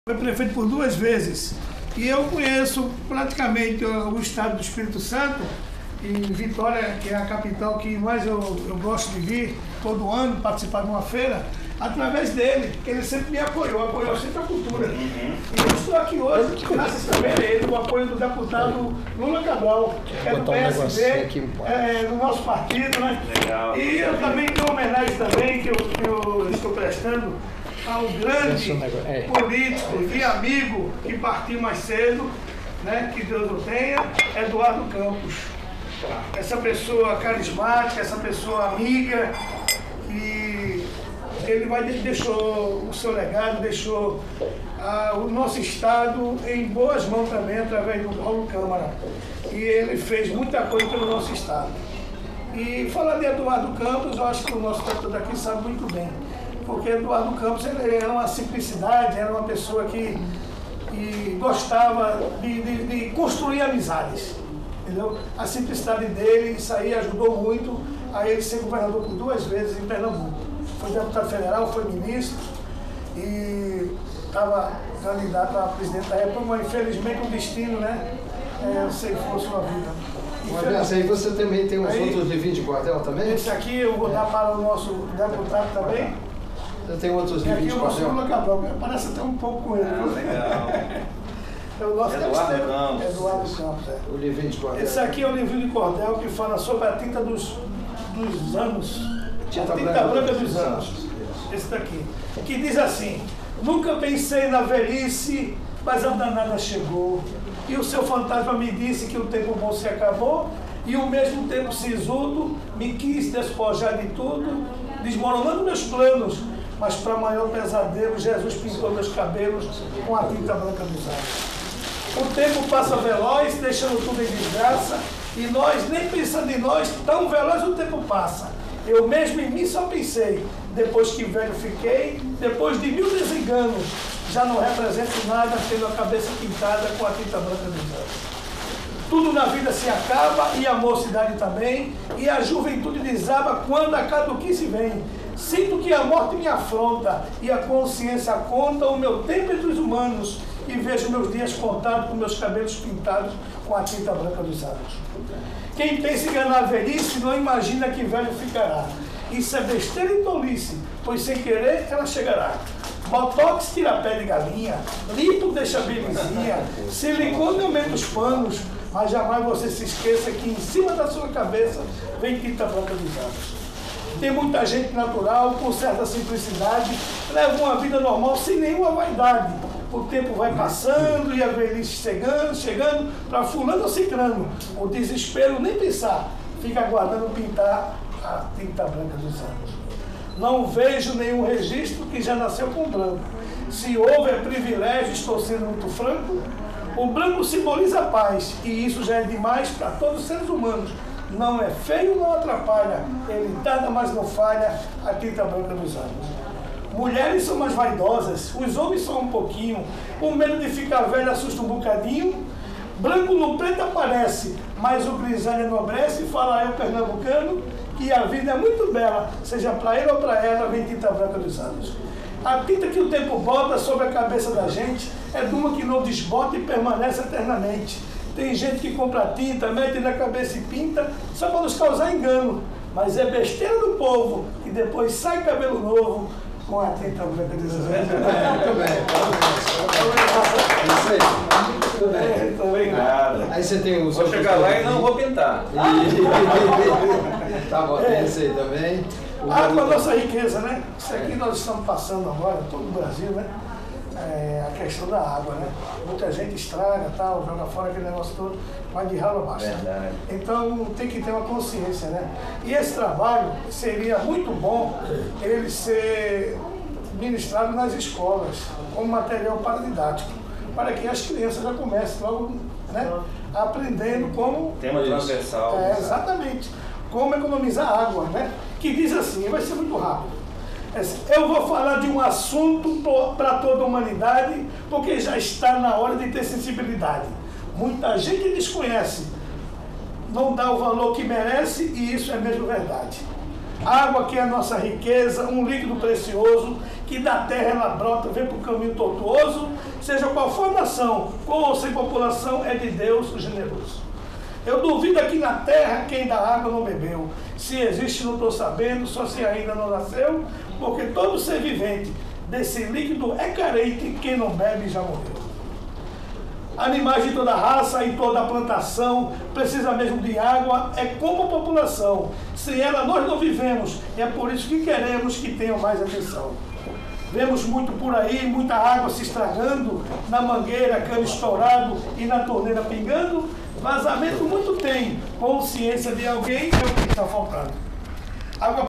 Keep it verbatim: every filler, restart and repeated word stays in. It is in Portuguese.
Foi prefeito por duas vezes e eu conheço praticamente o estado do Espírito Santo, em Vitória, que é a capital que mais eu, eu gosto de vir todo ano, participar de uma feira, através dele, que ele sempre me apoiou, apoiou sempre a cultura. Uhum. E eu estou aqui hoje, graças também a ele, o apoio do deputado Lula Cabral, que é do P S D, é, do nosso partido, né? Legal. E eu também tenho homenagem também, que eu, que eu estou prestando ao grande político e amigo que partiu mais cedo, né, que Deus o tenha, Eduardo Campos. Essa pessoa carismática, essa pessoa amiga, que ele vai, deixou o seu legado, deixou ah, o nosso estado em boas mãos também, através do Paulo Câmara. E ele fez muita coisa pelo nosso estado. E falar de Eduardo Campos, eu acho que o nosso deputado aqui sabe muito bem. Porque Eduardo Campos ele era uma simplicidade, era uma pessoa que, que gostava de, de, de construir amizades. Entendeu? A simplicidade dele, isso aí ajudou muito a ele ser governador por duas vezes em Pernambuco. Foi deputado federal, foi ministro e estava candidato a presidente da República, mas infelizmente o destino, né, é, ceifou sua vida. Mas aí você também tem uns aí, outros livrinhos de cordel também? Esse aqui eu vou dar para o nosso deputado também. Você tem outros livrinhos de cordel? Aqui o nosso Lula Cabral, parece até um pouco com ele. Ah, legal. É o nosso Eduardo Campos. Eduardo Campos, é. O livrinho de cordel. Esse aqui é o livrinho de cordel que fala sobre a tinta dos, dos anos. Tinta a tinta branca, branca dos anos. Esse daqui. Que diz assim: nunca pensei na velhice, mas a danada chegou. E o seu fantasma me disse que o tempo bom se acabou. E o mesmo tempo sisudo me quis despojar de tudo, desmoronando meus planos. Mas para maior pesadelo, Jesus pintou meus cabelos com a tinta branca dos anos. O tempo passa veloz, deixando tudo em desgraça, e nós, nem pensando em nós, tão veloz o tempo passa. Eu mesmo em mim só pensei, depois que velho fiquei, depois de mil desenganos, já não represento nada, tendo a cabeça pintada com a tinta branca dos anos. Tudo na vida se acaba, e a mocidade também, e a juventude desaba quando a caduquice vem. Sinto que a morte me afronta, e a consciência conta o meu tempo entre os humanos, e vejo meus dias contados com meus cabelos pintados com a tinta branca dos anos. Quem pensa em enganar a velhice não imagina que velho ficará. Isso é besteira e tolice, pois sem querer ela chegará. Botox tira a pele de galinha, lipo deixa bem lisinha, silicone aumenta os panos, mas jamais você se esqueça que em cima da sua cabeça vem tinta branca dos anos. Tem muita gente natural, com certa simplicidade, leva uma vida normal sem nenhuma vaidade. O tempo vai passando e a velhice chegando, chegando para fulano ou ciclano. O desespero nem pensar, fica aguardando pintar a tinta branca dos anos. Não vejo nenhum registro que já nasceu com branco. Se houver privilégio, estou sendo muito franco. O branco simboliza a paz, e isso já é demais para todos os seres humanos. Não é feio, não atrapalha, ele nada mais não falha, a tinta branca dos anos. Mulheres são mais vaidosas, os homens são um pouquinho, o medo de ficar velho assusta um bocadinho. Branco no preto aparece, mas o grisalho enobrece, fala eu pernambucano, que a vida é muito bela, seja para ele ou para ela, vem tinta branca dos anos. A tinta que o tempo bota sobre a cabeça da gente é de uma que não desbota e permanece eternamente. Tem gente que compra tinta, mete na cabeça e pinta, só para nos causar engano. Mas é besteira do povo, que depois sai cabelo novo com a tinta branca dos anos. Muito bem, parabéns. É isso aí. Muito bem. Muito obrigado. Aí você tem os Vou chegar lá e não vou pintar. Tá bom, tem esse aí também. Ah, com a nossa riqueza, né? Isso aqui nós estamos passando agora, todo o Brasil, né? É, a questão da água, né? Muita gente estraga, tal, joga fora aquele negócio todo, mas de ralo abaixo. Né? Então tem que ter uma consciência, né? E esse trabalho seria muito bom ele ser ministrado nas escolas, como material paradidático, para que as crianças já comecem logo, né, aprendendo como... Tema transversal. É, exatamente. Como economizar água, né? Que diz assim, vai ser muito rápido. Eu vou falar de um assunto para toda a humanidade, porque já está na hora de ter sensibilidade. Muita gente desconhece, não dá o valor que merece, e isso é mesmo verdade. Água que é a nossa riqueza, um líquido precioso, que da terra ela brota, vem para o caminho tortuoso, seja qual for a nação, com ou sem população, é de Deus o generoso. Eu duvido aqui na terra quem da água não bebeu. Se existe, não estou sabendo, só se ainda não nasceu, porque todo ser vivente desse líquido é carente, quem não bebe já morreu. Animais de toda raça e toda plantação precisa mesmo de água, é como a população. Sem ela nós não vivemos, e é por isso que queremos que tenham mais atenção. Vemos muito por aí, muita água se estragando, na mangueira, cano estourado e na torneira pingando. Vazamento muito tem, consciência de alguém é o que está faltando. Água